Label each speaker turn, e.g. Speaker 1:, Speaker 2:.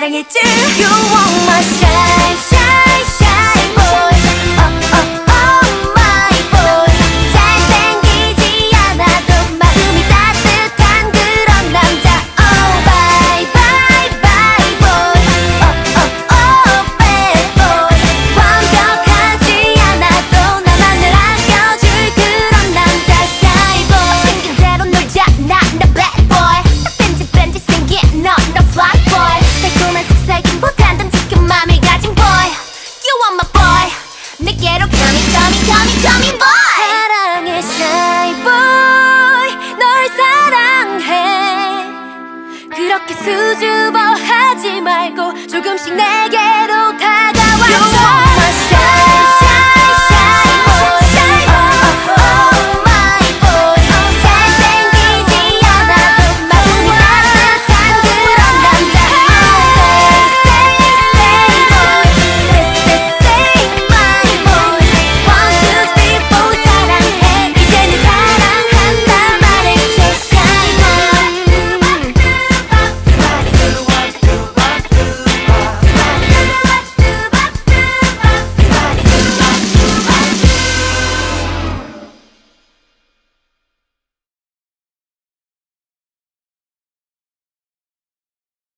Speaker 1: 사랑했지. You want my shine, shine, shine boy. Oh, oh, oh my boy. 잘생기지 않아도 마음이 따뜻한 그런 남자. Oh bye, bye, bye boy. Oh, oh, oh bad boy. 완벽하지 않아도 나만을 아껴줄 그런 남자. 샤이보이. 생긴 대로 놀자 나 bad boy. 뺀지 생긴 너 fly boy. 달콤한 속삭임보단 듬직한 맘을 가진 boy. You are my boy. 내게로 coming boy. 사랑해 샤이보이. 널 사랑해. 그렇게 수줍어하지 말고 조금씩 내게로 다가와줘.